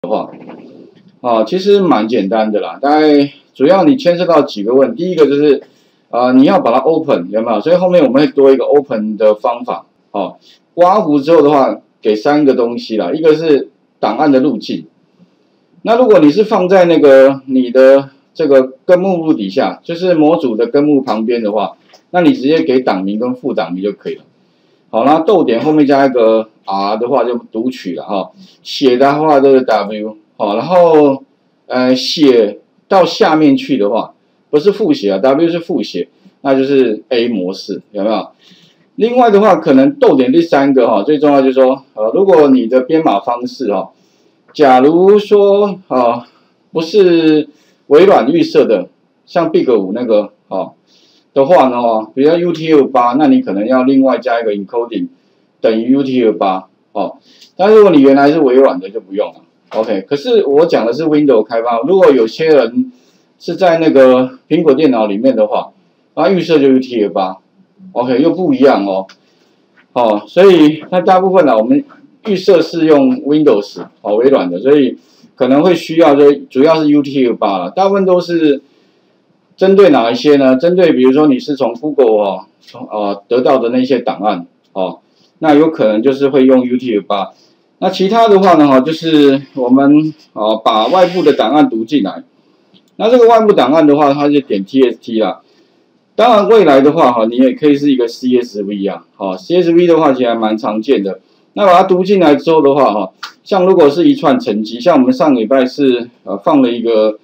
其实蛮简单的啦，大概主要你牵涉到几个问题，第一个就是你要把它 open 有没有？所以后面我们会多一个 open 的方法。刮胡之后的话，给3个东西啦，一个是档案的路径。那如果你是放在那个你的这个根目录底下，就是模组的根目旁边的话，那你直接给档名跟副档名就可以了。好，那逗点后面加一个 R 的话就读取了哈，写的话就是 W。好，然后写到下面去的话，不是复写啊 ，W 是复写，那就是 A 模式，有没有？另外的话，可能逗点第3个最重要就是说，如果你的编码方式假如说不是微软预设的，像 Big5 那个的话呢比如UTF-8，那你可能要另外加一个 encoding 等于 UTF-8但如果你原来是微软的就不用了。OK， 可是我讲的是 Windows 开发，如果有些人是在那个苹果电脑里面的话，它预设就 UTF-8，OK 又不一样所以那大部分我们预设是用 Windows 微软的，所以可能会需要主要是 UTF-8了，大部分都是针对哪一些呢？针对比如说你是从 Google 得到的那些档案那有可能就是会用 UTF-8。那其他的话呢就是我们把外部的档案读进来。那这个外部档案的话，它就点 TXT 啦。当然未来的话你也可以是一个 CSV CSV 的话其实还蛮常见的。那把它读进来之后的话像如果是一串成绩，像我们上个礼拜是放了一个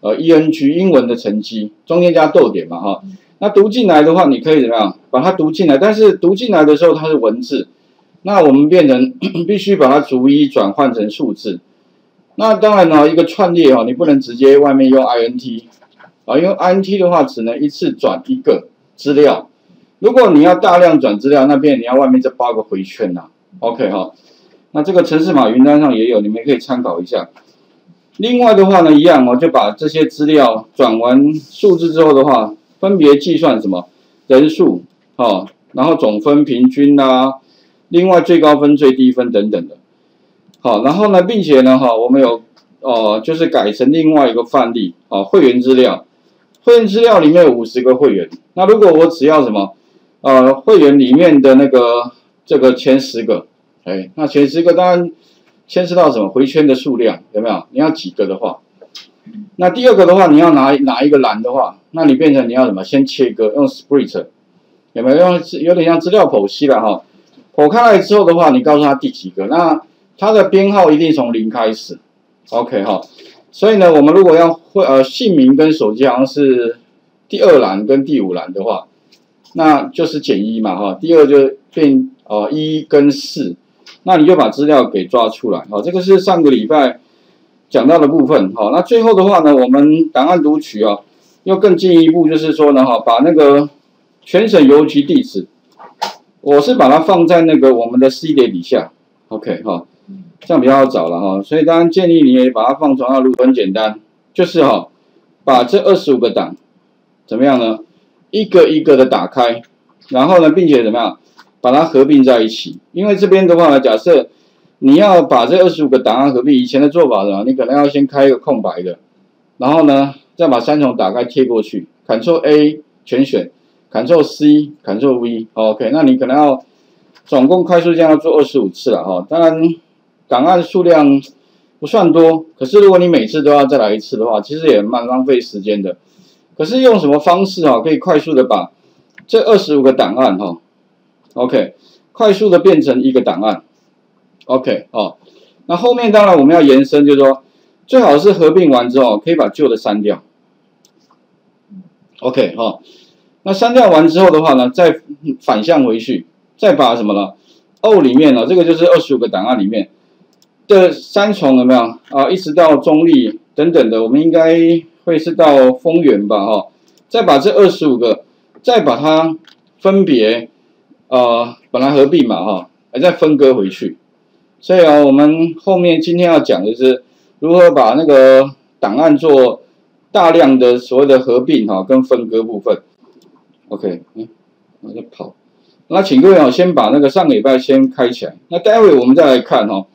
ENG 英文的成绩，中间加逗点嘛那读进来的话，你可以怎么样把它读进来？但是读进来的时候它是文字，那我们变成必须把它逐一转换成数字。那当然一个串列你不能直接外面用 INT 因为 INT 的话只能一次转一个资料。如果你要大量转资料，那边你要外面再包个回圈OK 那这个程式码云端上也有，你们可以参考一下。另外的话呢，一样就把这些资料转完数字之后的话，分别计算什么人数然后总分、平均另外最高分、最低分等等的。然后呢，并且呢我们有就是改成另外一个范例会员资料。会员资料里面有50个会员，那如果我只要什么会员里面的那个这个前10个，那前10个当然牵涉到什么回圈的数量，有没有？你要几个的话，那第二个的话，你要拿一个栏的话，那你变成你要什么？先切割用 split， 有没有？有点像资料剖析了剖开来之后的话，你告诉他第几个，那它的编号一定从0开始 ，OK 所以呢，我们如果要姓名跟手机好像是第2栏跟第5栏的话，那就是减1嘛第二就变1跟4，那你就把资料给抓出来这个是上个礼拜讲到的部分那最后的话呢，我们档案读取又更进一步，就是说呢把那个全省邮局地址，我是把它放在那个我们的 C 碟底下 ，OK 这样比较好找了所以当然建议你也把它放传到录，很简单，就是把这25个档怎么样呢？一个一个的打开，然后呢，并且怎么样把它合并在一起？因为这边的话呢，假设你要把这25个档案合并，以前的做法你可能要先开一个空白的，然后呢，再把3重打开贴过去 ，Ctrl A 全选 ，Ctrl C，Ctrl V，OK， 那你可能要总共快速这样要做25次了当然。档案数量不算多，可是如果你每次都要再来一次的话，其实也蛮浪费时间的。可是用什么方式可以快速的把这25个档案OK， 快速的变成一个档案 ，OK 那后面当然我们要延伸，就是说最好是合并完之后可以把旧的删掉 ，OK 那删掉完之后的话呢，再反向回去，再把什么了？O 里面这个就是25个档案里面。这3重有没有一直到中立等等的，我们应该会是到丰原吧再把这25个，再把它分别本来合并嘛再分割回去。所以我们后面今天要讲的是如何把那个档案做大量的所谓的合并跟分割部分。OK， 我在跑。那请各位先把那个上个礼拜先开起来。那待会我们再来看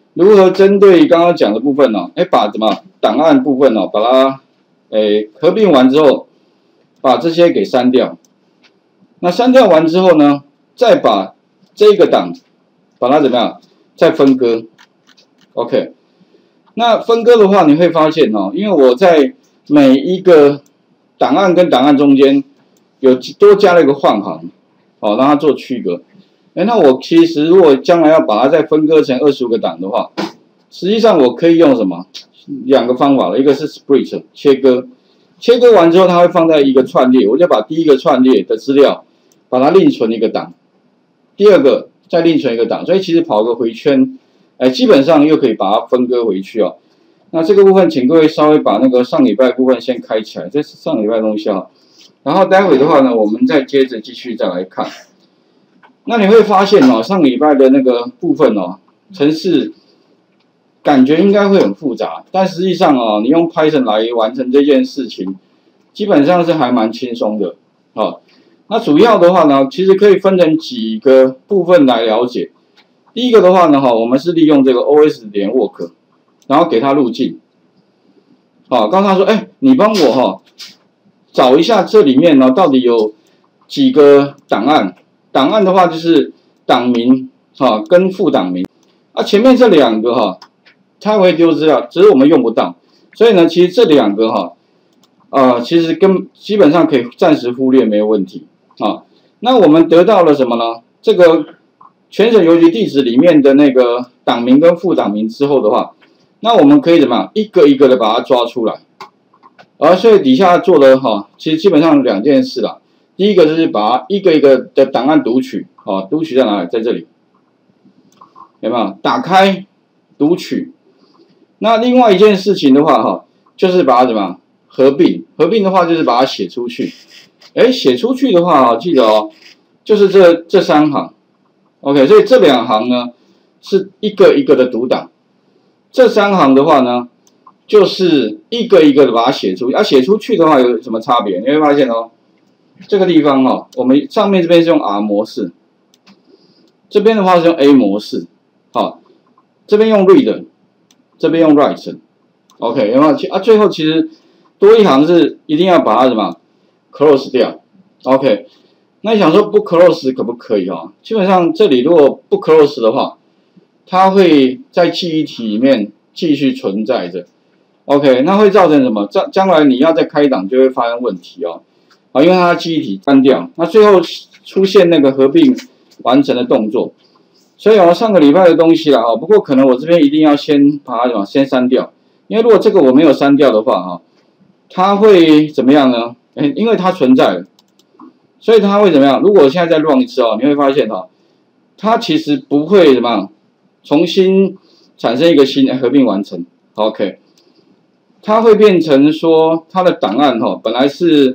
如何针对刚刚讲的部分呢？把什么档案部分呢，把它合并完之后，把这些给删掉。那删掉完之后呢，再把这个档把它怎么样？再分割。OK。那分割的话，你会发现哦，因为我在每一个档案跟档案中间有多加了一个换行，哦，让它做区隔。那我其实如果将来要把它再分割成25个档的话，实际上我可以用什么2个方法了，一个是 split 切割，切割完之后它会放在一个串列，我就把第一个串列的资料把它另存一个档，第二个再另存一个档，所以其实跑个回圈，基本上又可以把它分割回去哦。那这个部分，请各位稍微把那个上礼拜部分先开起来，这是上礼拜的东西啊。然后待会的话呢，我们再接着继续再来看。那你会发现哦，上礼拜的那个部分哦，程式感觉应该会很复杂，但实际上哦，你用 Python 来完成这件事情，基本上是还蛮轻松的。好，那主要的话呢，其实可以分成几个部分来了解。第一个的话呢，我们是利用这个 os.work， 然后给它路径。好，刚刚说，你帮我找一下这里面呢到底有几个档案。档案的话就是档名跟副档名，前面这2个它会丢资料，只是我们用不到，所以呢，其实这2个其实基本上可以暂时忽略，没有问题那我们得到了什么呢？这个全省邮局地址里面的那个档名跟副档名之后的话，那我们可以怎么样一个一个的把它抓出来，所以底下做的其实基本上2件事啦。第一个就是把它一个一个的档案读取，读取在哪里？在这里，有没有？打开读取。那另外一件事情的话，就是把它怎么样合并？合并的话就是把它写出去。写出去的话，记得就是这3行。OK， 所以这2行呢是一个一个的读档，这3行的话呢，就是一个一个的把它写出去。写出去的话有什么差别？你会发现这个地方我们上面这边是用 R 模式，这边的话是用 A 模式，这边用 read， 这边用 write，OK， 有没有？最后其实多一行是一定要把它什么 close 掉 ，OK。那你想说不 close 可不可以基本上这里如果不 close 的话，它会在记忆体里面继续存在着 ，OK， 那会造成什么？将来你要再开档就会发生问题因为它记忆体关掉，那最后出现那个合并完成的动作，所以上个礼拜的东西啦不过可能我这边一定要先把它先删掉，因为如果这个我没有删掉的话它会怎么样呢？因为它存在了，所以它会怎么样？如果我现在再 run 一次你会发现它其实不会怎么样重新产生一个新的合并完成 ，OK， 它会变成说它的档案本来是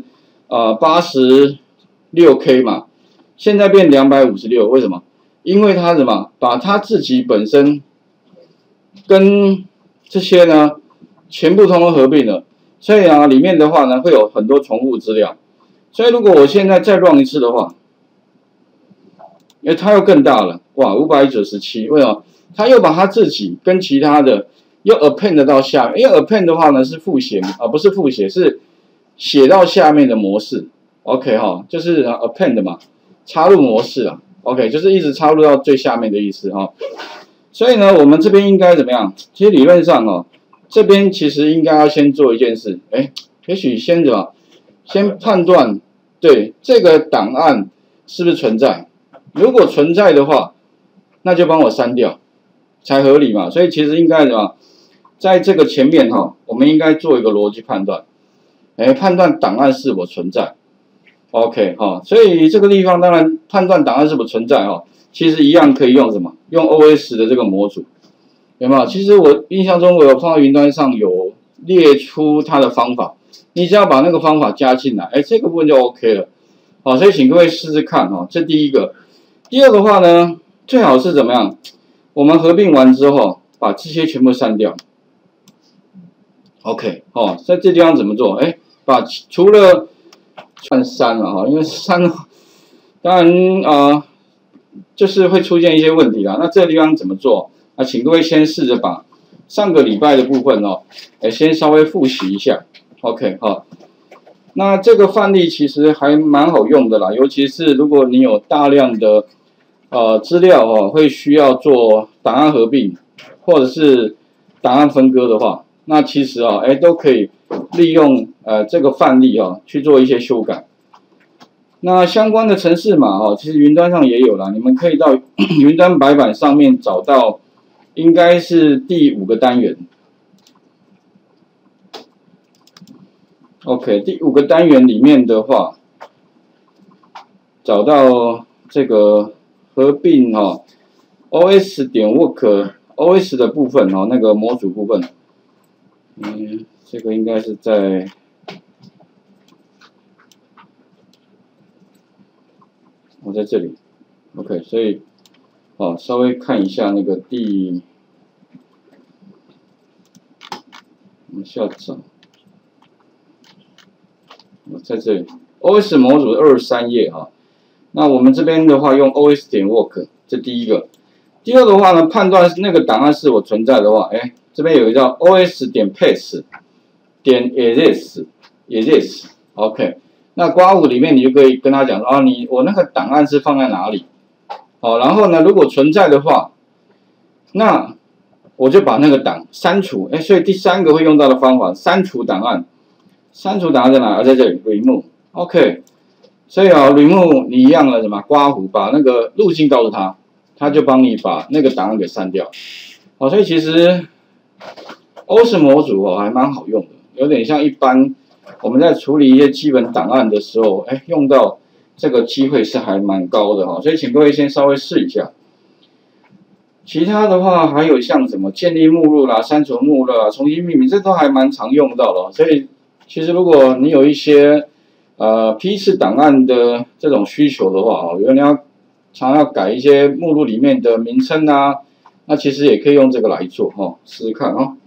86K 嘛，现在变256，为什么？因为它什么？把它自己本身跟这些呢全部通通合并了，所以里面的话呢会有很多重复资料。所以如果我现在再 run 一次的话，因为它又更大了，哇，597，为什么？它又把它自己跟其他的又 append 到下面，因为 append 的话呢是复写不是复写，是写到下面的模式 ，OK 就是 append 嘛，插入模式OK， 就是一直插入到最下面的意思所以呢，我们这边应该怎么样？其实理论上这边其实应该要先做一件事，也许先怎么？先判断对这个档案是不是存在，如果存在的话，那就帮我删掉，才合理嘛。所以其实应该怎么？在这个前面我们应该做一个逻辑判断。判断档案是否存在 ，OK 所以这个地方当然判断档案是否存在其实一样可以用什么？用 OS 的这个模组，有没有？其实我印象中我有放在云端上有列出它的方法，你只要把那个方法加进来，这个部分就 OK 了，所以请各位试试看这第一个。第二个的话呢，最好是怎么样？我们合并完之后，把这些全部删掉。OK 在这地方怎么做？把除了算删了因为删了，当然就是会出现一些问题啦。那这个地方怎么做？ 那请各位先试着把上个礼拜的部分哦，先稍微复习一下。OK 好，那这个范例其实还蛮好用的啦，尤其是如果你有大量的资料哦，会需要做档案合并或者是档案分割的话，那其实都可以利用这个范例去做一些修改。那相关的程式码其实云端上也有啦，你们可以到云端白板上面找到，应该是第5个单元。OK， 第5个单元里面的话，找到这个合并OS 点 work OS 的部分那个模组部分，这个应该是在。我在这里 ，OK， 所以，稍微看一下那个我们下找，我在这里 ，OS 模组23页那我们这边的话用 OS 点 work， 这第一个。第二的话呢，判断那个档案是否存在的话，这边有一个叫 OS 点 path 点 exist，OK。那刮胡里面你就可以跟他讲说我那个档案是放在哪里，然后呢，如果存在的话，那我就把那个档删除，所以第3个会用到的方法，删除档案，删除档案在哪？在这里 remove，OK， 所以remove 你一样的什么刮胡，把那个路径告诉他，他就帮你把那个档案给删掉，所以其实 OS 模组还蛮好用的，有点像一般。我们在处理一些基本档案的时候，用到这个机会是还蛮高的所以请各位先稍微试一下。其他的话还有像什么建立目录啦、删除目录啦、重新命名，这都还蛮常用到的所以其实如果你有一些批次档案的这种需求的话有人常要改一些目录里面的名称啊，那其实也可以用这个来做试试看